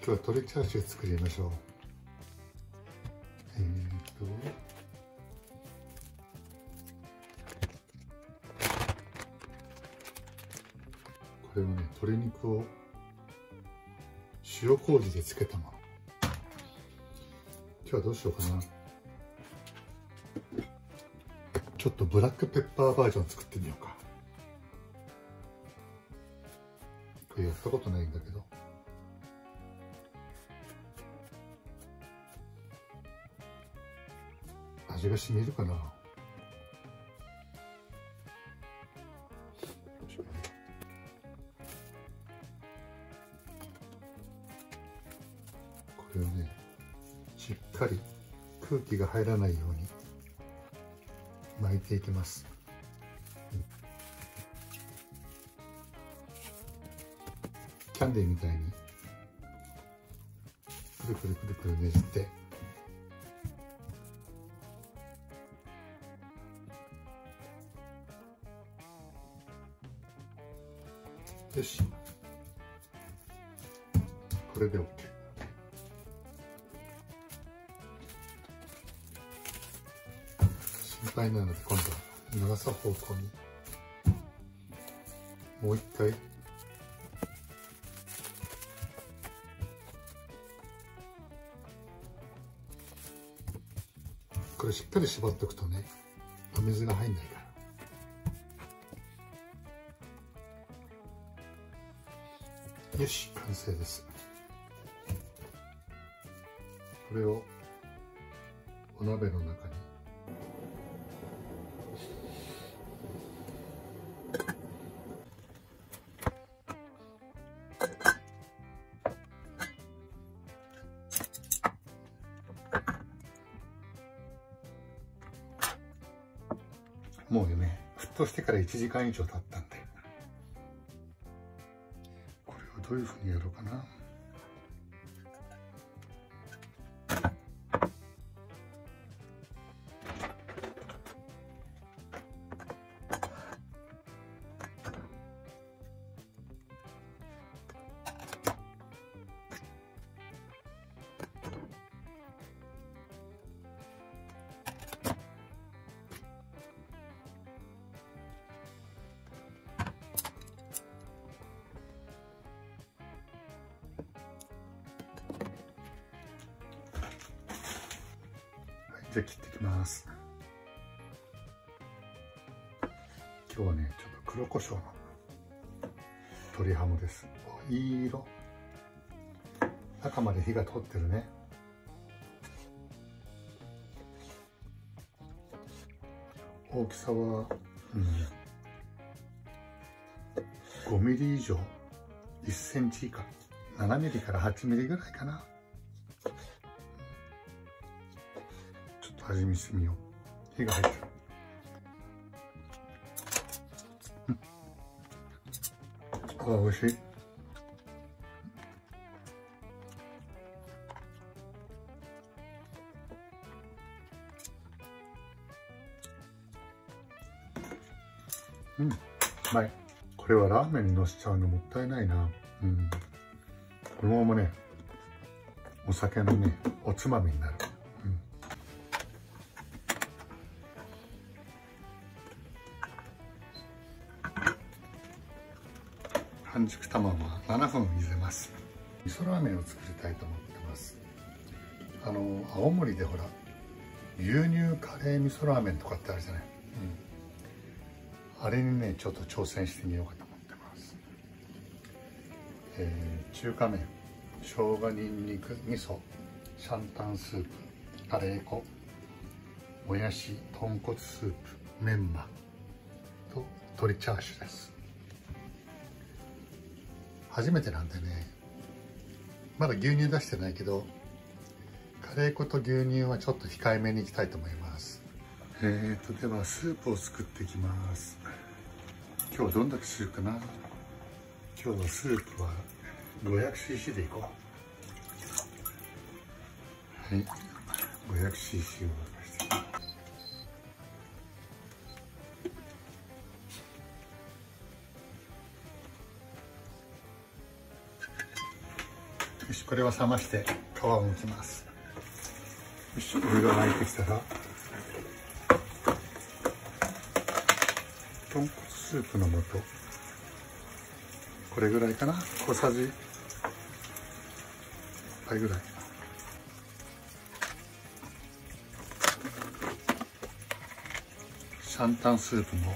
日は鶏チャーシュー作りましょう。これはね、鶏肉を塩麹で漬けたもの。今日はどうしようかな。ちょっとブラックペッパーバージョン作ってみようか。これやったことないんだけど。味が染みるかな。これをね、しっかり空気が入らないように巻いていきます。キャンディーみたいにくるくるくるくるねじって、よし、これで OK。心配なので今度は長さ方向にもう一回これしっかり縛っておくとね、お水が入んないから。よし、完成です。これをお鍋の中にもうね、沸騰してから1時間以上経ったんで、これをどういうふうにやろうかな。じゃあ切っていきます。今日はね、ちょっと黒胡椒の鶏ハムです。いい色。中まで火が通ってるね。大きさは、5ミリ以上、1センチ以下、7ミリから8ミリぐらいかな。味見してみよう。火が入ってる。あ、美味しい。うまい。これはラーメンにのせちゃうのもったいないな。このままね、お酒のね、おつまみになる。半熟卵は7分茹でます。味噌ラーメンを作りたいと思ってます。青森でほら牛乳カレー味噌ラーメンとかってあるじゃない、あれにねちょっと挑戦してみようかと思ってます。中華麺、生姜にんにく味噌、シャンタンスープ、カレー粉、もやし、豚骨スープ、メンマと鶏チャーシューです。初めてなんでね、まだ牛乳出してないけど、カレー粉と牛乳はちょっと控えめにいきたいと思います。ではスープを作っていきます。今日はどんだけするかな。今日はスープは 500cc でいこう。はい、500cc を沸かしていきます。 よし、これは冷まして皮を剥きます。よし、お湯が沸いてきたら豚骨スープの素、これぐらいかな、小さじ1杯ぐらい。シャンタンスープも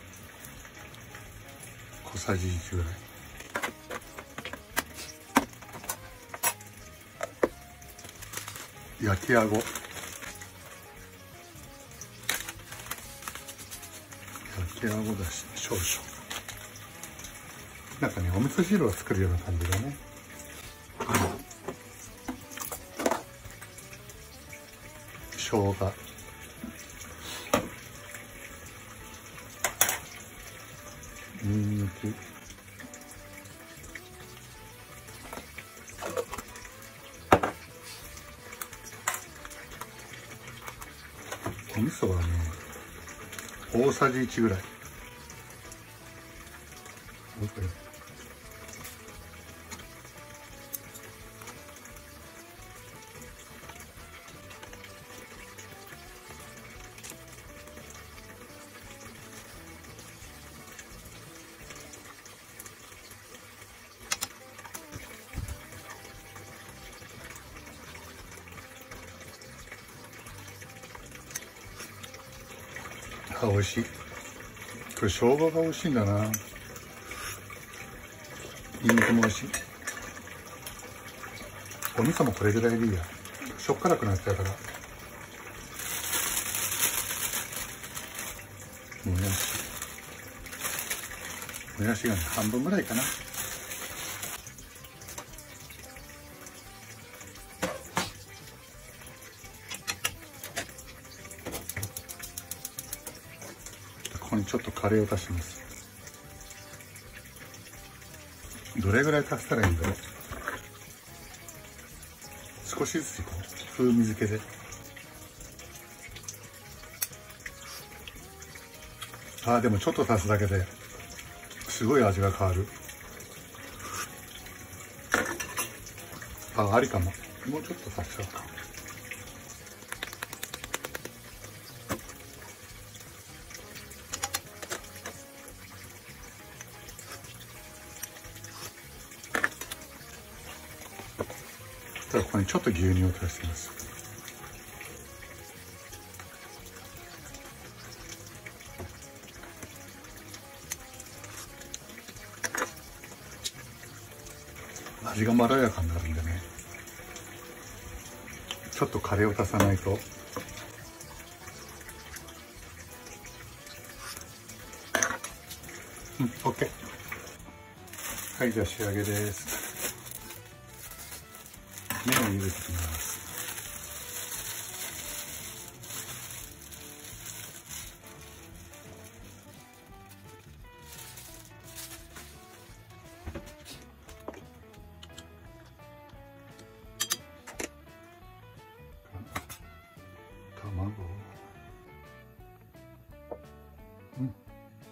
小さじ1ぐらい。焼きあご、焼きあごだし少々。なんかね、お味噌汁を作るような感じだね。生姜、にんにく、お味噌はね、大さじ1ぐらい。あ、美味しい。これ生姜が美味しいんだな。ニンニクも美味しい。お味噌もこれぐらいでいいや。しょっからくなっちゃうから。もやしがね、半分ぐらいかな。ここにちょっとカレーを足します。どれぐらい足したらいいんだろう。少しずつこう風味付けで。ああ、でもちょっと足すだけですごい味が変わる。あ、ありかも。もうちょっと足しちゃおうか。ここにちょっと牛乳を足してます。味がまろやかになるんでね、ちょっとカレーを足さないと。うん、OK。はい、じゃあ仕上げです。麺を茹でていきます。卵、うん、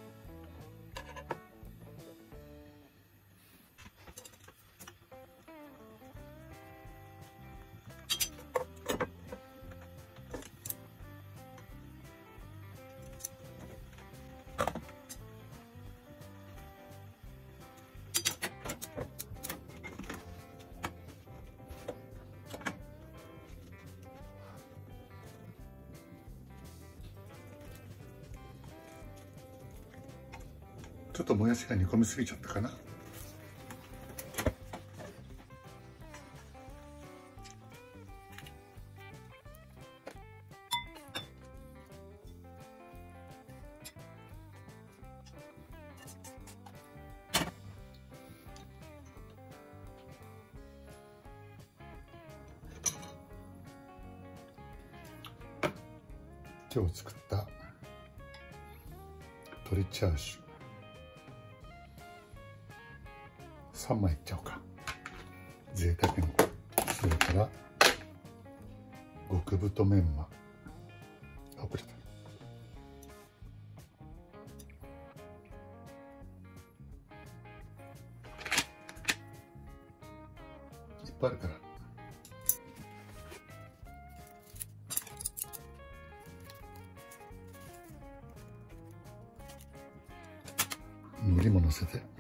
ちょっともやしが煮込みすぎちゃったかな。今日作った鶏チャーシュー3枚いっちゃおうか。贅沢に。それから極太メンマ、あ、これだ。1 ぱいあるから。海苔も乗せて。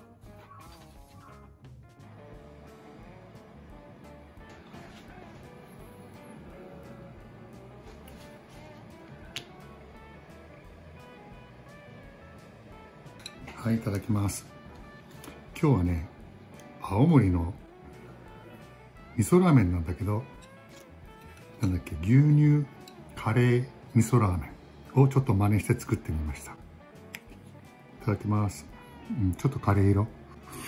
はい、いただきます。今日はね、青森の味噌ラーメンなんだけど、なんだっけ、牛乳カレー味噌ラーメンをちょっと真似して作ってみました。いただきます。ちょっとカレー色。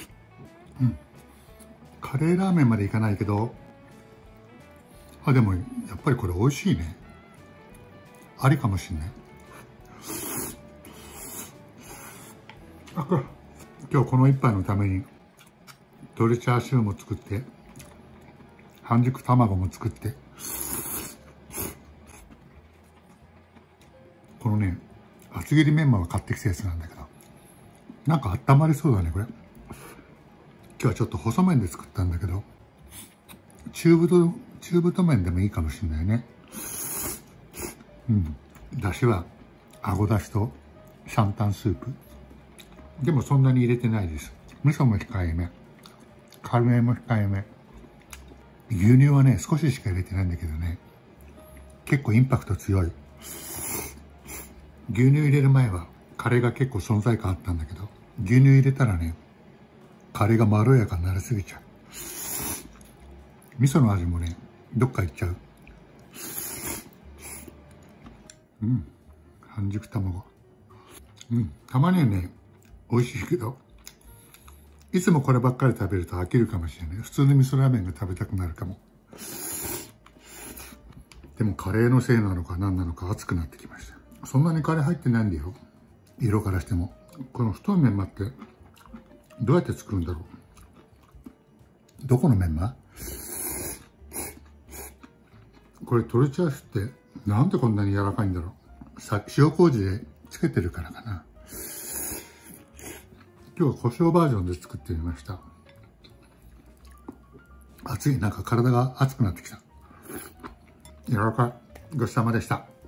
カレーラーメンまでいかないけど、でもやっぱりこれ美味しいね。ありかもしんない。今日この一杯のために鶏チャーシューも作って、半熟卵も作って、このね、厚切りメンマを買ってきたやつなんだけど、なんか温まりそうだね、これ。今日はちょっと細麺で作ったんだけど、中太麺でもいいかもしれないね。だしは、あごだしとシャンタンスープ。でもそんなに入れてないです。味噌も控えめ。カレーも控えめ。牛乳はね、少ししか入れてないんだけどね。結構インパクト強い。牛乳入れる前はカレーが結構存在感あったんだけど、牛乳入れたらね、カレーがまろやかになりすぎちゃう。味噌の味もね、どっか行っちゃう。半熟卵。たまにはね、美味しいけど、いつもこればっかり食べると飽きるかもしれない。普通の味噌ラーメンが食べたくなるかも。でもカレーのせいなのか何なのか熱くなってきました。そんなにカレー入ってないんだよ。色からしても。この太いメンマってどうやって作るんだろう。どこのメンマ？これトルチャーシュってなんでこんなに柔らかいんだろう。塩麹でつけてるからかな。今日は胡椒バージョンで作ってみました。熱い、なんか体が熱くなってきた。柔らかい。ごちそうさまでした。